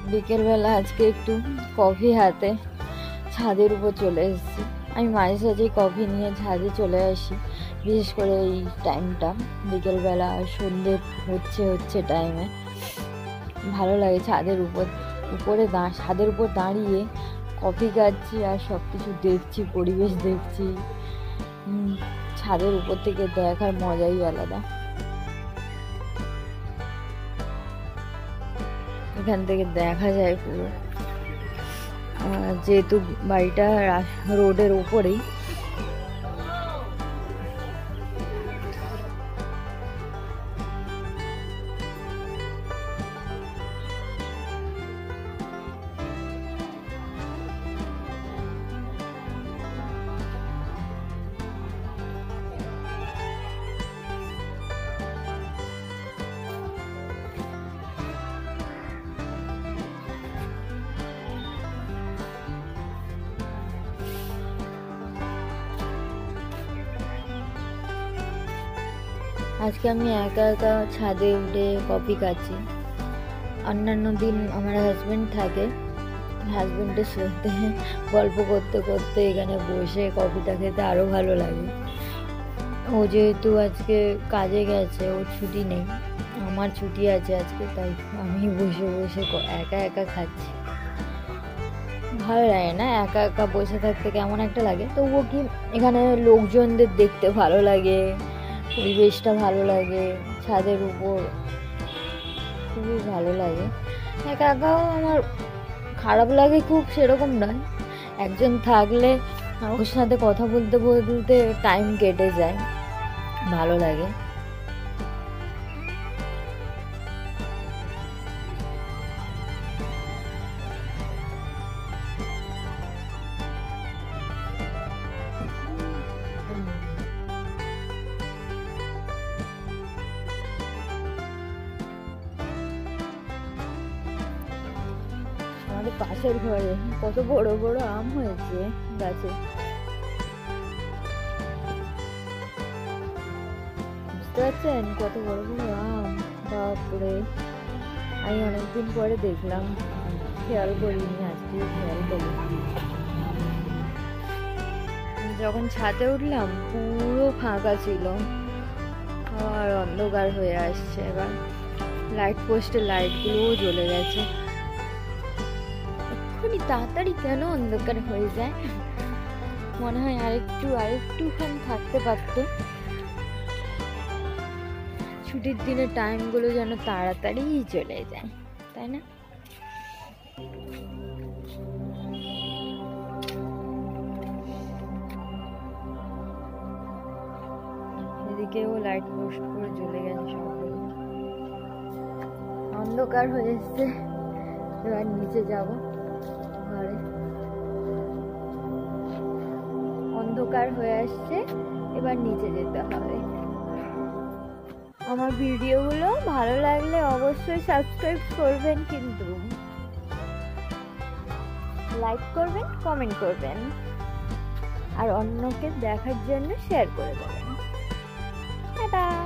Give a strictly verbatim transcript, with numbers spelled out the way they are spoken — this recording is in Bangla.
বিকেলবেলা আজকে একটু কফি হাতে ছাদের উপর চলে এসেছি। আমি মাঝে সাঝে কফি নিয়ে ছাদে চলে আসি, বিশেষ করে এই টাইমটা বিকেলবেলা সন্ধ্যে হচ্ছে হচ্ছে টাইমে ভালো লাগে। ছাদের উপর উপরে দা ছাদের উপর দাঁড়িয়ে কফি খাচ্ছি আর সব কিছু দেখছি, পরিবেশ দেখছি। ছাদের উপর থেকে দেখার মজাই আলাদা। এখান থেকে দেখা যায় পুরো, যেহেতু বাড়িটা রোডের উপরেই। আজকে আমি একা একা ছাদে উঠে কফি খাচ্ছি। অন্যান্য দিন আমার হাজব্যান্ড থাকে, হাজব্যান্ডের সাথে গল্প করতে করতে এখানে বসে কফিটা খেতে আরও ভালো লাগে। ও যেহেতু আজকে কাজে গেছে, ওর ছুটি নেই, আমার ছুটি আছে আজকে, তাই আমি বসে বসে একা একা খাচ্ছি। ভালো লাগে না একা একা বসে থাকতে, কেমন একটা লাগে। তবুও কি এখানে লোকজনদের দেখতে ভালো লাগে, পরিবেশটা ভালো লাগে, ছাদের উপর খুবই ভালো লাগে। একা একাও আমার খারাপ লাগে খুব, সেরকম নয়। একজন থাকলে ওর সাথে কথা বলতে বলতে টাইম কেটে যায়, ভালো লাগে। আমাদের পাশের ঘরে কত বড় বড় আম হয়েছে গাছে, বুঝতে পারছেন কত বড় বড় আম। বাপরে, আমি অনেকদিন পরে দেখলাম, খেয়াল করিনি, আজকে খেয়াল করি। যখন ছাদে উঠলাম পুরো ফাঁকা ছিল, আর অন্ধকার হয়ে আসছে। এবার লাইট পোস্টের লাইটগুলোও জ্বলে গেছে। এক্ষুনি তাড়াতাড়ি কেন অন্ধকার হয়ে যায়, মনে হয় আরেকটু আরেকটুখানি থাকতে পারত। ছুটির দিনে টাইমগুলো যেন তাড়াতাড়ি চলে যায়, তাই না? এদিকেও লাইট পোস্ট করে জ্বলে গেছে সবগুলো, অন্ধকার হয়ে এসছে। এবার নিচে যাব ঘরে, অন্ধকার হয়ে আসছে, এবার নিচে যেতে হবে। আমার ভিডিওগুলো ভালো লাগলে অবশ্যই সাবস্ক্রাইব করবেন, কিন্তু লাইক করবেন, কমেন্ট করবেন, আর অন্যকে দেখার জন্য শেয়ার করে দেবেন। টাটা।